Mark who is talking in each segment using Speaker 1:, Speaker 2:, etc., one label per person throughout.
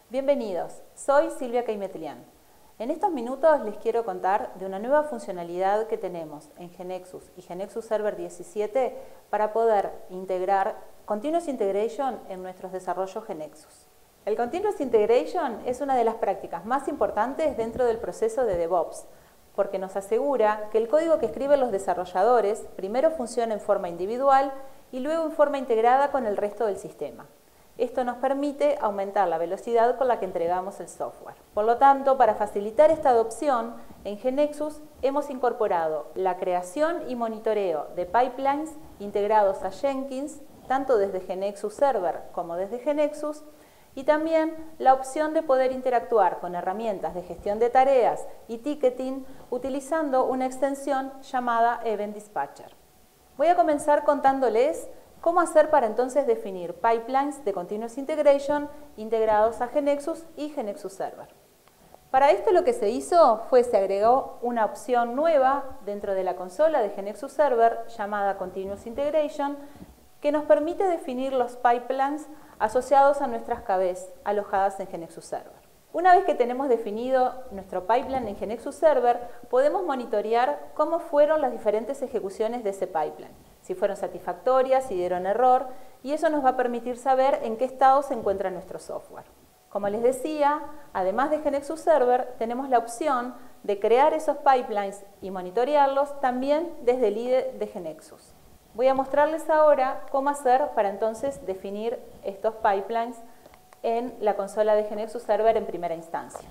Speaker 1: Bienvenidos, soy Silvia Keimetlian. En estos minutos les quiero contar de una nueva funcionalidad que tenemos en GeneXus y GeneXus Server 17 para poder integrar Continuous Integration en nuestros desarrollos GeneXus. El Continuous Integration es una de las prácticas más importantes dentro del proceso de DevOps, porque nos asegura que el código que escriben los desarrolladores primero funciona en forma individual y luego en forma integrada con el resto del sistema. Esto nos permite aumentar la velocidad con la que entregamos el software. Por lo tanto, para facilitar esta adopción, en GeneXus hemos incorporado la creación y monitoreo de pipelines integrados a Jenkins, tanto desde GeneXus Server como desde GeneXus, y también la opción de poder interactuar con herramientas de gestión de tareas y ticketing utilizando una extensión llamada Event Dispatcher. Voy a comenzar contándoles cómo hacer para entonces definir pipelines de Continuous Integration integrados a GeneXus y GeneXus Server. Para esto lo que se hizo fue se agregó una opción nueva dentro de la consola de GeneXus Server llamada Continuous Integration que nos permite definir los pipelines asociados a nuestras KBs alojadas en GeneXus Server. Una vez que tenemos definido nuestro pipeline en GeneXus Server, podemos monitorear cómo fueron las diferentes ejecuciones de ese pipeline, si fueron satisfactorias, si dieron error, y eso nos va a permitir saber en qué estado se encuentra nuestro software. Como les decía, además de GeneXus Server, tenemos la opción de crear esos pipelines y monitorearlos también desde el IDE de GeneXus. Voy a mostrarles ahora cómo hacer para entonces definir estos pipelines en la consola de GeneXus Server en primera instancia.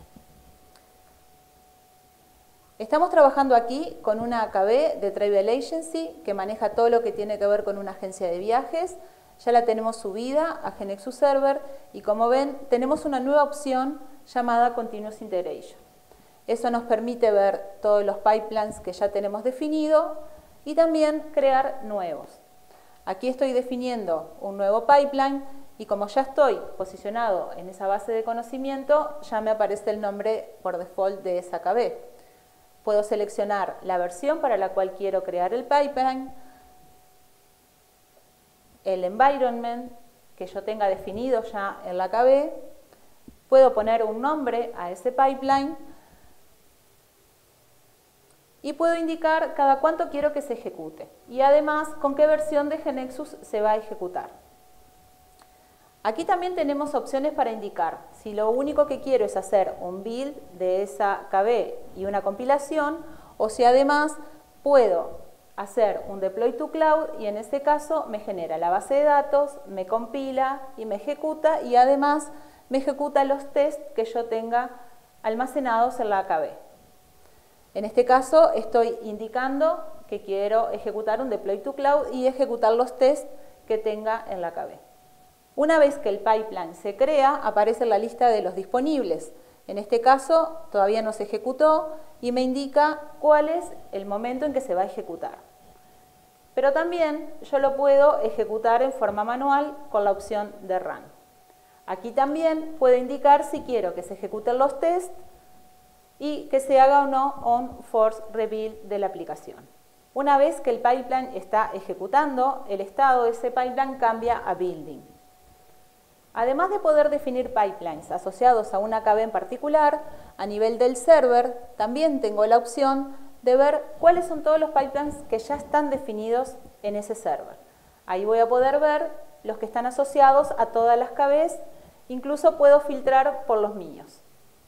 Speaker 1: Estamos trabajando aquí con una AKB de Travel Agency que maneja todo lo que tiene que ver con una agencia de viajes. Ya la tenemos subida a GeneXus Server y como ven tenemos una nueva opción llamada Continuous Integration. Eso nos permite ver todos los pipelines que ya tenemos definido y también crear nuevos. Aquí estoy definiendo un nuevo pipeline y como ya estoy posicionado en esa base de conocimiento, ya me aparece el nombre por default de esa AKB. Puedo seleccionar la versión para la cual quiero crear el pipeline, el environment que yo tenga definido ya en la AKB, puedo poner un nombre a ese pipeline y puedo indicar cada cuánto quiero que se ejecute y además con qué versión de GeneXus se va a ejecutar. Aquí también tenemos opciones para indicar si lo único que quiero es hacer un build de esa KB y una compilación o si además puedo hacer un deploy to cloud y en este caso me genera la base de datos, me compila y me ejecuta y además me ejecuta los tests que yo tenga almacenados en la AKB. En este caso estoy indicando que quiero ejecutar un deploy to cloud y ejecutar los tests que tenga en la AKB. Una vez que el pipeline se crea, aparece la lista de los disponibles. En este caso, todavía no se ejecutó y me indica cuál es el momento en que se va a ejecutar. Pero también yo lo puedo ejecutar en forma manual con la opción de Run. Aquí también puedo indicar si quiero que se ejecuten los tests y que se haga o no un force rebuild de la aplicación. Una vez que el pipeline está ejecutando, el estado de ese pipeline cambia a building. Además de poder definir pipelines asociados a una AKB en particular, a nivel del server también tengo la opción de ver cuáles son todos los pipelines que ya están definidos en ese server. Ahí voy a poder ver los que están asociados a todas las AKBs, incluso puedo filtrar por los míos.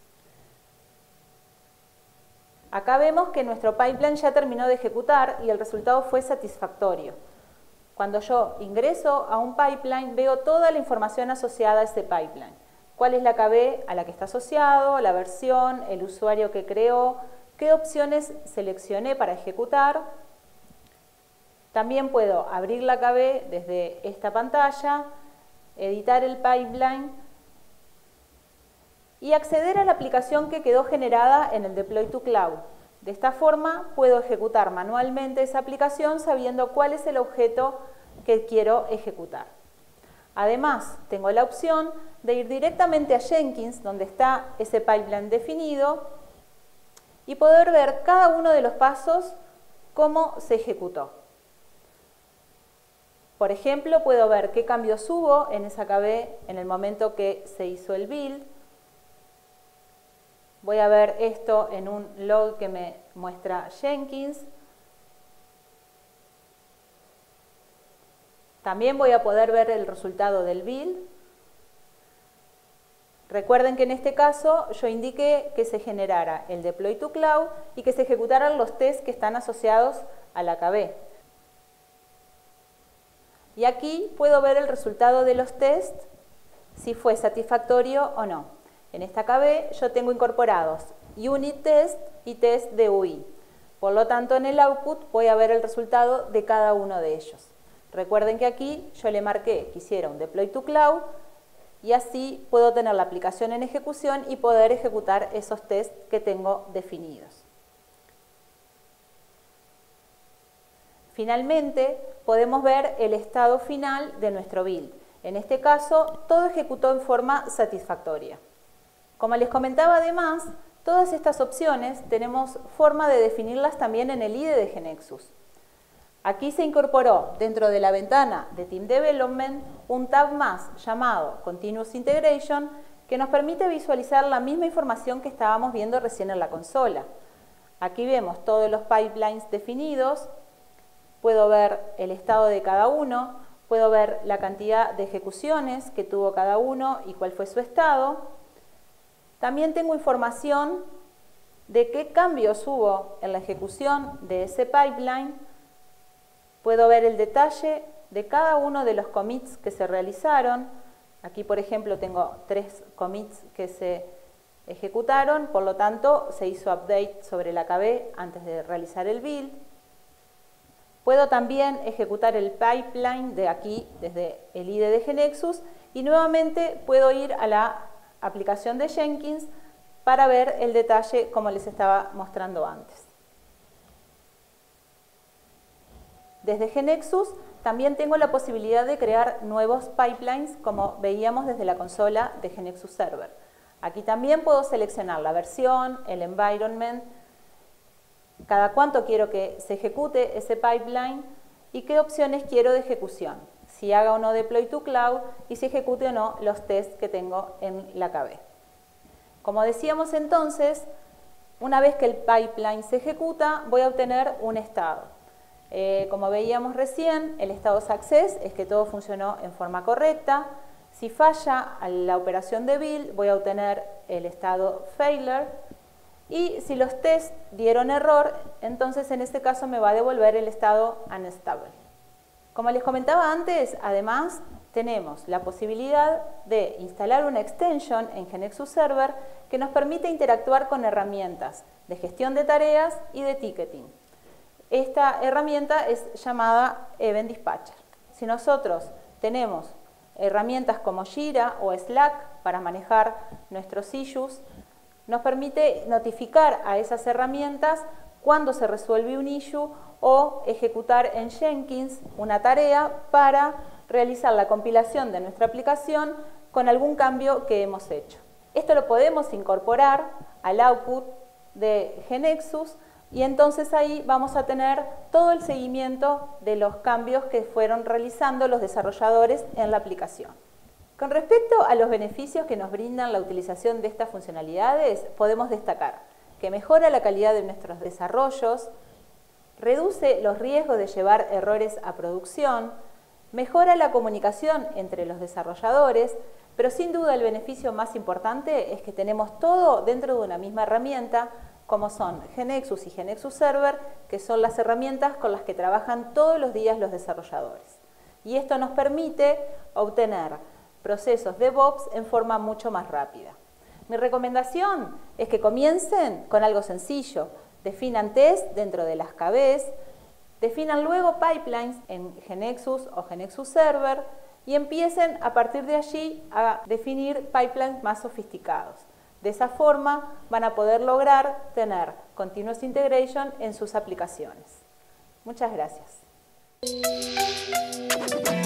Speaker 1: Acá vemos que nuestro pipeline ya terminó de ejecutar y el resultado fue satisfactorio. Cuando yo ingreso a un pipeline, veo toda la información asociada a ese pipeline. Cuál es la AKB a la que está asociado, la versión, el usuario que creó, qué opciones seleccioné para ejecutar. También puedo abrir la AKB desde esta pantalla, editar el pipeline y acceder a la aplicación que quedó generada en el Deploy to Cloud. De esta forma puedo ejecutar manualmente esa aplicación sabiendo cuál es el objeto que quiero ejecutar. Además, tengo la opción de ir directamente a Jenkins, donde está ese pipeline definido, y poder ver cada uno de los pasos cómo se ejecutó. Por ejemplo, puedo ver qué cambios hubo en esa KB en el momento que se hizo el build, Voy a ver esto en un log que me muestra Jenkins. También voy a poder ver el resultado del build. Recuerden que en este caso yo indiqué que se generara el deploy to cloud y que se ejecutaran los tests que están asociados al AKB. Y aquí puedo ver el resultado de los tests, si fue satisfactorio o no. En esta AKB yo tengo incorporados unit test y test de UI. Por lo tanto, en el output voy a ver el resultado de cada uno de ellos. Recuerden que aquí yo le marqué que hiciera un deploy to cloud y así puedo tener la aplicación en ejecución y poder ejecutar esos tests que tengo definidos. Finalmente, podemos ver el estado final de nuestro build. En este caso, todo ejecutó en forma satisfactoria. Como les comentaba además, todas estas opciones tenemos forma de definirlas también en el IDE de GeneXus. Aquí se incorporó dentro de la ventana de Team Development un tab más llamado Continuous Integration que nos permite visualizar la misma información que estábamos viendo recién en la consola. Aquí vemos todos los pipelines definidos, puedo ver el estado de cada uno, puedo ver la cantidad de ejecuciones que tuvo cada uno y cuál fue su estado. También tengo información de qué cambios hubo en la ejecución de ese pipeline. Puedo ver el detalle de cada uno de los commits que se realizaron. Aquí, por ejemplo, tengo 3 commits que se ejecutaron, por lo tanto, se hizo update sobre la AKB antes de realizar el build. Puedo también ejecutar el pipeline de aquí, desde el IDE de GeneXus, y nuevamente puedo ir a la aplicación de Jenkins para ver el detalle como les estaba mostrando antes. Desde GeneXus también tengo la posibilidad de crear nuevos pipelines como veíamos desde la consola de GeneXus Server. Aquí también puedo seleccionar la versión, el environment, cada cuánto quiero que se ejecute ese pipeline y qué opciones quiero de ejecución, si haga o no deploy to cloud y si ejecute o no los tests que tengo en la AKB. Como decíamos entonces, una vez que el pipeline se ejecuta, voy a obtener un estado. Como veíamos recién, el estado success es que todo funcionó en forma correcta. Si falla la operación de build, voy a obtener el estado failure. Y si los tests dieron error, entonces en este caso me va a devolver el estado unstable. Como les comentaba antes, además tenemos la posibilidad de instalar una extension en GeneXus Server que nos permite interactuar con herramientas de gestión de tareas y de ticketing. Esta herramienta es llamada Event Dispatcher. Si nosotros tenemos herramientas como Jira o Slack para manejar nuestros issues, nos permite notificar a esas herramientas cuando se resuelve un issue o ejecutar en Jenkins una tarea para realizar la compilación de nuestra aplicación con algún cambio que hemos hecho. Esto lo podemos incorporar al output de GeneXus y entonces ahí vamos a tener todo el seguimiento de los cambios que fueron realizando los desarrolladores en la aplicación. Con respecto a los beneficios que nos brindan la utilización de estas funcionalidades, podemos destacar que mejora la calidad de nuestros desarrollos, reduce los riesgos de llevar errores a producción, mejora la comunicación entre los desarrolladores, pero sin duda el beneficio más importante es que tenemos todo dentro de una misma herramienta, como son GeneXus y GeneXus Server, que son las herramientas con las que trabajan todos los días los desarrolladores. Y esto nos permite obtener procesos DevOps en forma mucho más rápida. Mi recomendación es que comiencen con algo sencillo. Definan test dentro de las AKBs, definan luego pipelines en GeneXus o GeneXus Server y empiecen a partir de allí a definir pipelines más sofisticados. De esa forma van a poder lograr tener Continuous Integration en sus aplicaciones. Muchas gracias.